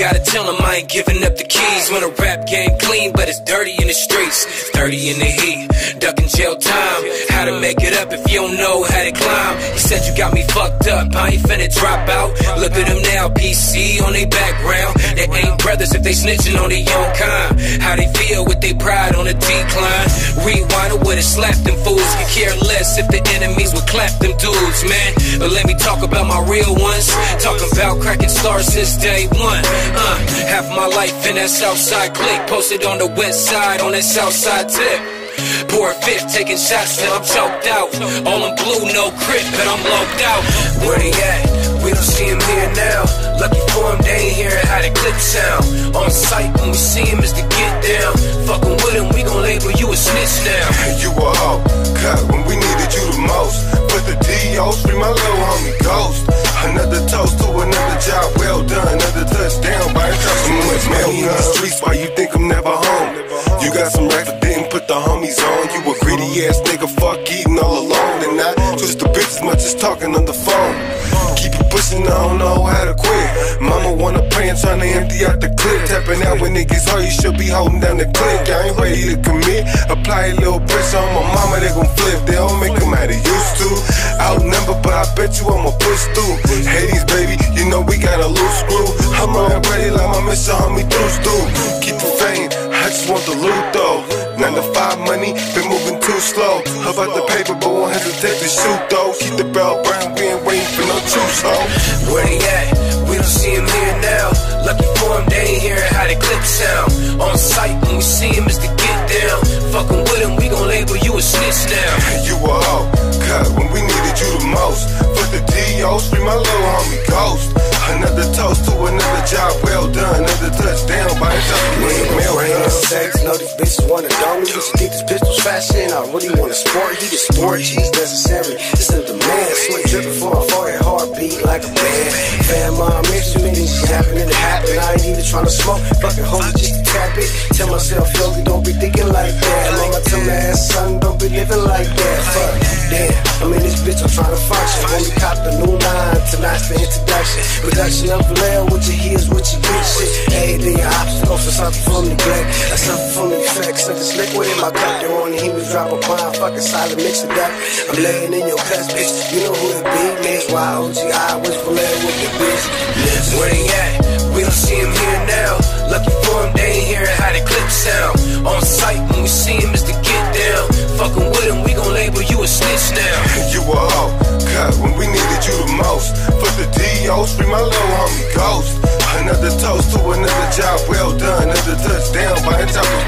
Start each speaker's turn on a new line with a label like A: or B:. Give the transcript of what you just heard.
A: gotta tell him I ain't giving up the keys. When a rap game clean, but it's dirty in the streets, 30 in the heat, ducking jail time. How to make it up if you don't know how to climb. He said you got me fucked up, I ain't finna drop out. Look at them now, PC on their background. They ain't brothers if they snitching on their own kind. How they feel with their pride on a decline. Rewind or would've slapped them fools. Could care less if the enemies would clap them dudes, man. But let me talk about my real ones. Talking about cracking stars since day one. Half my life in that Southside clique, posted on the west side on that Southside tip. Pour a fifth, taking shots till I'm choked out. All in blue, no crib, but I'm loped out. Where they at? We don't see him here now. Lucky for him, they ain't hearing how the clip sound. On sight when we see him is to get down. Fucking with him, we gon' label you a snitch now.
B: You a hoe, cut when we needed you the most. Put the D.O.s, free my little homie Ghost. Another toast to another job well done. Another touchdown by a couple much money in the streets. Why you think I'm never home? You got some racks that didn't put the homies on. You a greedy ass nigga, fuck eating all alone. And I twist the bitch as much as talking on the phone. Keep it pushing, I don't know how to quit. Mama wanna pray and tryna empty out the clip. Tapping out when it gets hard, you should be holding down the click. I ain't ready to commit. Apply a little pressure on my mama, they gon' flip. They don't make them how they used to. Outnumbered, but I bet you I'ma push through. Hades, baby, you know we got a loose screw. I'm running ready like my mission, homie, through. Keep the fame, I just want the loot though. 9 to 5 money, been moving too slow. How about the paper, but won't hesitate to shoot though. Keep the bell burn, we ain't waiting for no truce, ho.
A: Where they at? We don't see him here now. Lucky for him, they ain't hearing how the clip sound. On sight when we see him is to get down. Fucking with him, we gon' label you a snitch now.
B: You a hoe, cut when we needed you the most. Put the D.O.s, free my little homie Ghost. Another toast to another job well done. Another touchdown by a
C: Rain sex, know these bitches wanna dome me. Bitch, think this pistol's fashion. I really wanna sport. He the sport, G's necessary. This is the man. Sweat dripping from my forehead, heartbeat like a band. Fan mom, interested in shit happening to happen. I ain't even tryna smoke, fucking hold it just to tap it. Tell myself, yo, don't be thinking like that. Mama tell my ass, son, don't be living like that. Fuck, damn, I'm in this bitch, I'm tryna function. When we cop the new line, tonight's the introduction. Production of Vallejo, what you hear is what you get, shit. Everything your obstacle for something from neglect. I suffer from the effects of this liquid in my cup. They want he was drop a bomb, fucking solid mix it up. I'm laying in your cuss, bitch. You know who it be, Miss YOGI was Vallejo with the bitch.
A: Where they at? We don't see him here now. Lucky for him, they ain't hearing how the clip sound. On sight when we see him is to get down. Fucking with him, we gon' label you a snitch now.
B: You a hoe, cut when we needed you the most. Put the D.O.s, free my little homie Ghost. Another toast to another job well done. Another touchdown by a top of